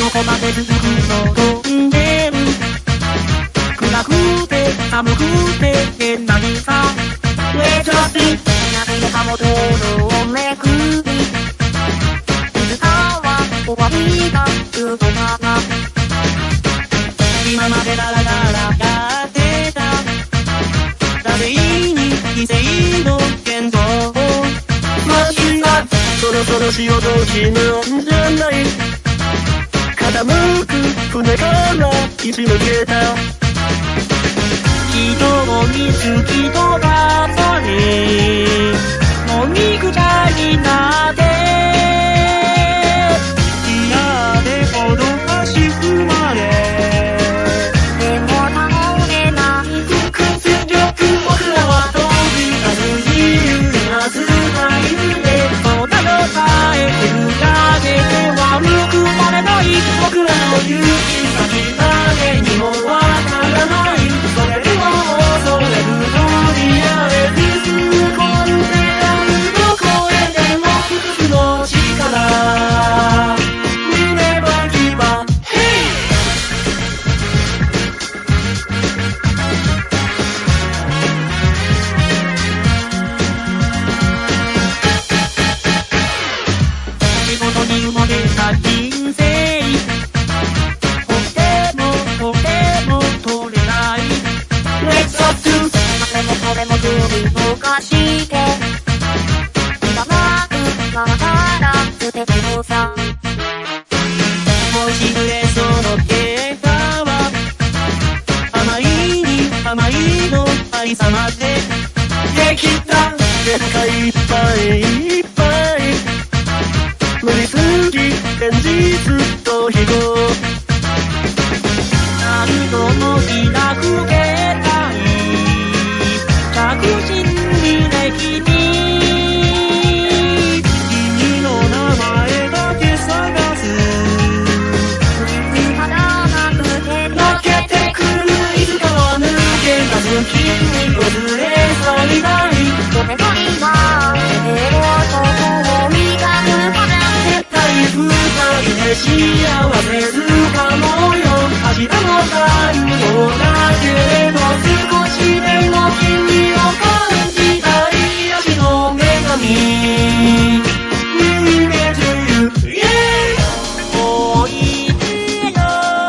どこまで続くのトンネル。暗くて寒くて変なにさ上調子なびれたも道路をめくりいつかは終わりが来るのかな。今までダラダラやってた惰性に犠牲の剣道をマシンがそろそろ潮時なんじゃない。傾く船から石向けた人を見つき飛ばされ飲みぐちゃになって嫌でほどかしくまれでも倒れない屈辱僕らは飛び立つ自由なスタイルでそうだよ耐えてるだけでは報われない僕らの行き先誰にもわからないそれでも恐れるとりあえず突っ込んでやるどこへでも服の力胸バキバ仕事に埋もれた人生それも首をかして今なくままから捨ててもさ星暮れその結果は甘いに甘いの愛さまでできた世界いっぱいいっぱい無理すぎ現実と飛行何度も開くけ着信履歴に君の名前だけ探す見つからなくて泣けてくるいつかは抜け出す君を連れ去りたいごめんな今手を男を磨くまで絶対二人で幸せつかもうよ明日の太陽だけれど少しでも君を感じたい足の女神逃げてゆくおいでよ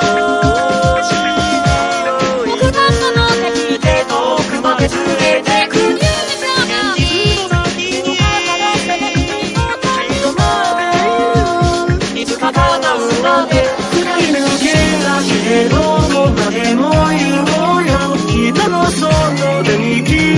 僕がその手で遠くまで連れてく現実の先にいつか叶うまで振り抜け出してどこまでも言おうよ君のその手に